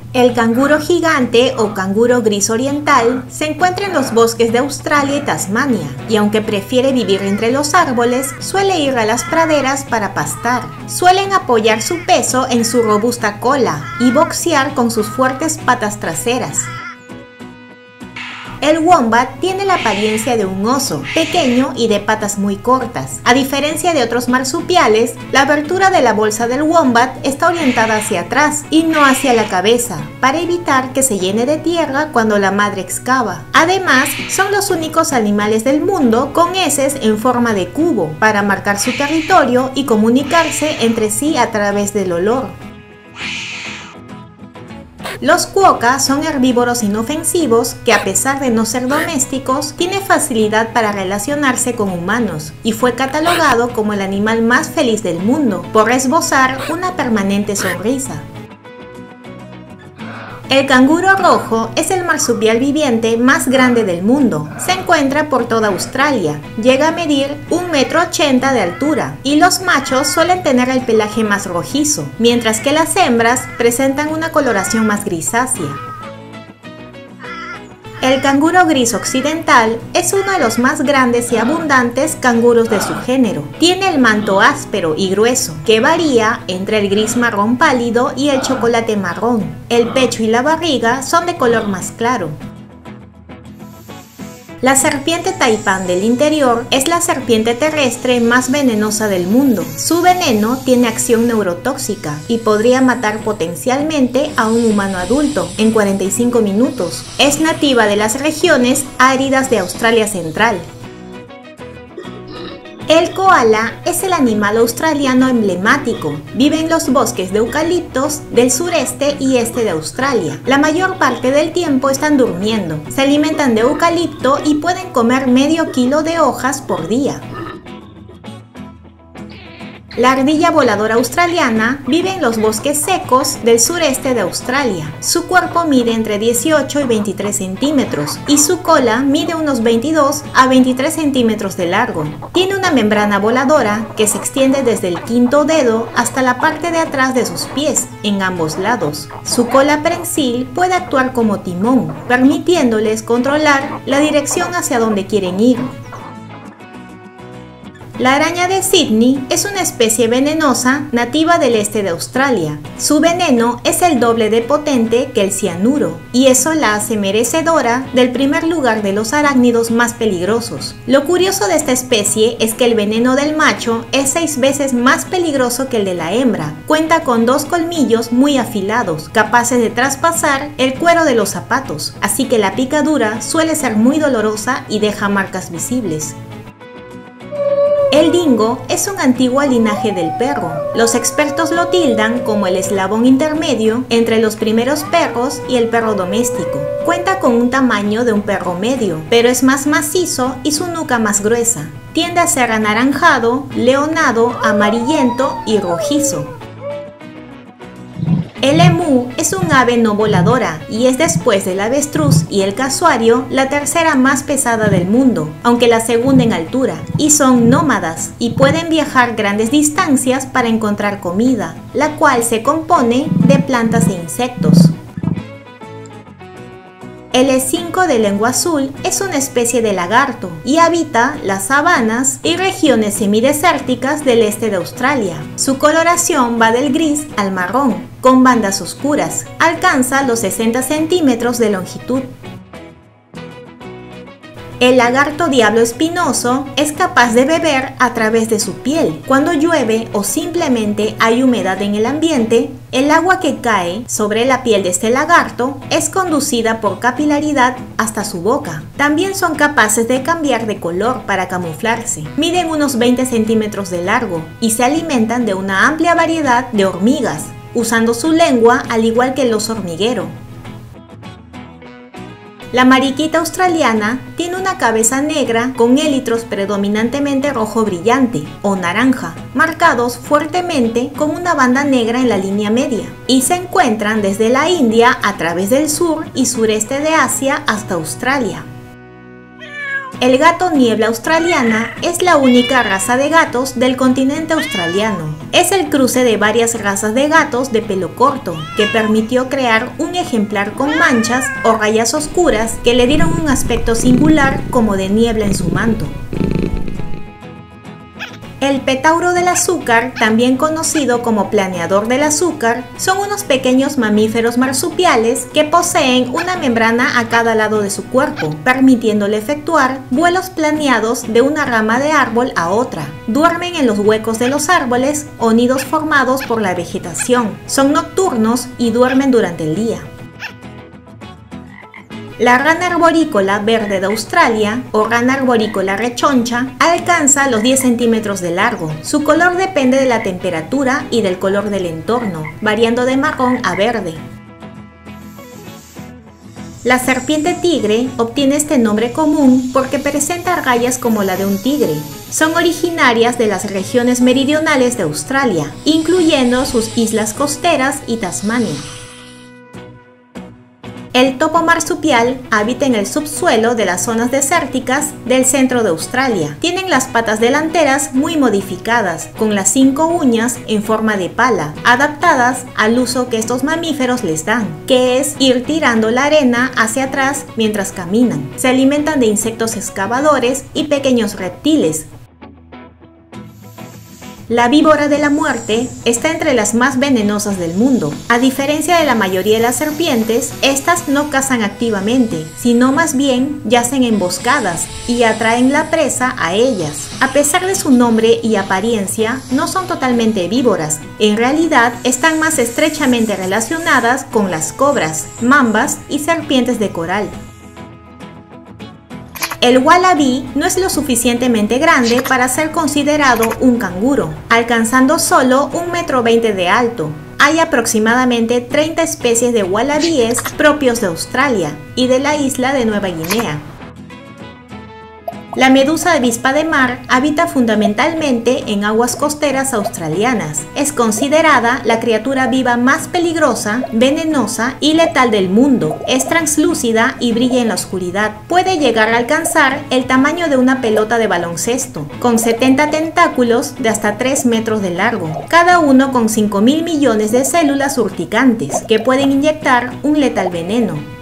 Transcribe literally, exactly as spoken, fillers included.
El canguro gigante o canguro gris oriental se encuentra en los bosques de Australia y Tasmania, y aunque prefiere vivir entre los árboles, suele ir a las praderas para pastar. Suelen apoyar su peso en su robusta cola y boxear con sus fuertes patas traseras. El wombat tiene la apariencia de un oso, pequeño y de patas muy cortas. A diferencia de otros marsupiales, la abertura de la bolsa del wombat está orientada hacia atrás y no hacia la cabeza, para evitar que se llene de tierra cuando la madre excava. Además, son los únicos animales del mundo con heces en forma de cubo, para marcar su territorio y comunicarse entre sí a través del olor. Los quokka son herbívoros inofensivos que, a pesar de no ser domésticos, tienen facilidad para relacionarse con humanos y fue catalogado como el animal más feliz del mundo por esbozar una permanente sonrisa. El canguro rojo es el marsupial viviente más grande del mundo. Se encuentra por toda Australia. Llega a medir un metro ochenta de altura y los machos suelen tener el pelaje más rojizo, mientras que las hembras presentan una coloración más grisácea. El canguro gris occidental es uno de los más grandes y abundantes canguros de su género. Tiene el manto áspero y grueso, que varía entre el gris marrón pálido y el chocolate marrón. El pecho y la barriga son de color más claro. La serpiente taipán del interior es la serpiente terrestre más venenosa del mundo. Su veneno tiene acción neurotóxica y podría matar potencialmente a un humano adulto en cuarenta y cinco minutos. Es nativa de las regiones áridas de Australia Central. El koala es el animal australiano emblemático. Vive en los bosques de eucaliptos del sureste y este de Australia. La mayor parte del tiempo están durmiendo. Se alimentan de eucalipto y pueden comer medio kilo de hojas por día. La ardilla voladora australiana vive en los bosques secos del sureste de Australia. Su cuerpo mide entre dieciocho y veintitrés centímetros y su cola mide unos veintidós a veintitrés centímetros de largo. Tiene una membrana voladora que se extiende desde el quinto dedo hasta la parte de atrás de sus pies, en ambos lados. Su cola prensil puede actuar como timón, permitiéndoles controlar la dirección hacia donde quieren ir. La araña de Sydney es una especie venenosa nativa del este de Australia. Su veneno es el doble de potente que el cianuro, y eso la hace merecedora del primer lugar de los arácnidos más peligrosos. Lo curioso de esta especie es que el veneno del macho es seis veces más peligroso que el de la hembra. Cuenta con dos colmillos muy afilados, capaces de traspasar el cuero de los zapatos, así que la picadura suele ser muy dolorosa y deja marcas visibles. El dingo es un antiguo linaje del perro. Los expertos lo tildan como el eslabón intermedio entre los primeros perros y el perro doméstico. Cuenta con un tamaño de un perro medio, pero es más macizo y su nuca más gruesa. Tiende a ser anaranjado, leonado, amarillento y rojizo. El emú es un ave no voladora y es, después del avestruz y el casuario, la tercera más pesada del mundo, aunque la segunda en altura, y son nómadas y pueden viajar grandes distancias para encontrar comida, la cual se compone de plantas e insectos. El escinco de lengua azul es una especie de lagarto y habita las sabanas y regiones semidesérticas del este de Australia. Su coloración va del gris al marrón, con bandas oscuras. Alcanza los sesenta centímetros de longitud. El lagarto diablo espinoso es capaz de beber a través de su piel. Cuando llueve o simplemente hay humedad en el ambiente, el agua que cae sobre la piel de este lagarto es conducida por capilaridad hasta su boca. También son capaces de cambiar de color para camuflarse. Miden unos veinte centímetros de largo y se alimentan de una amplia variedad de hormigas, usando su lengua al igual que el oso hormiguero. La mariquita australiana tiene una cabeza negra con élitros predominantemente rojo brillante o naranja, marcados fuertemente con una banda negra en la línea media, y se encuentran desde la India a través del sur y sureste de Asia hasta Australia. El gato niebla australiana es la única raza de gatos del continente australiano. Es el cruce de varias razas de gatos de pelo corto, que permitió crear un ejemplar con manchas o rayas oscuras que le dieron un aspecto singular como de niebla en su manto. El petauro del azúcar, también conocido como planeador del azúcar, son unos pequeños mamíferos marsupiales que poseen una membrana a cada lado de su cuerpo, permitiéndole efectuar vuelos planeados de una rama de árbol a otra. Duermen en los huecos de los árboles o nidos formados por la vegetación. Son nocturnos y duermen durante el día. La rana arborícola verde de Australia, o rana arborícola rechoncha, alcanza los diez centímetros de largo. Su color depende de la temperatura y del color del entorno, variando de marrón a verde. La serpiente tigre obtiene este nombre común porque presenta rayas como la de un tigre. Son originarias de las regiones meridionales de Australia, incluyendo sus islas costeras y Tasmania. El topo marsupial habita en el subsuelo de las zonas desérticas del centro de Australia. Tienen las patas delanteras muy modificadas, con las cinco uñas en forma de pala, adaptadas al uso que estos mamíferos les dan, que es ir tirando la arena hacia atrás mientras caminan. Se alimentan de insectos excavadores y pequeños reptiles. La víbora de la muerte está entre las más venenosas del mundo. A diferencia de la mayoría de las serpientes, estas no cazan activamente, sino más bien yacen emboscadas y atraen la presa a ellas. A pesar de su nombre y apariencia, no son totalmente víboras. En realidad, están más estrechamente relacionadas con las cobras, mambas y serpientes de coral. El wallaby no es lo suficientemente grande para ser considerado un canguro, alcanzando solo un metro veinte de alto. Hay aproximadamente treinta especies de wallabies propios de Australia y de la isla de Nueva Guinea. La medusa avispa de mar habita fundamentalmente en aguas costeras australianas. Es considerada la criatura viva más peligrosa, venenosa y letal del mundo. Es translúcida y brilla en la oscuridad. Puede llegar a alcanzar el tamaño de una pelota de baloncesto, con setenta tentáculos de hasta tres metros de largo, cada uno con cinco mil millones de células urticantes, que pueden inyectar un letal veneno.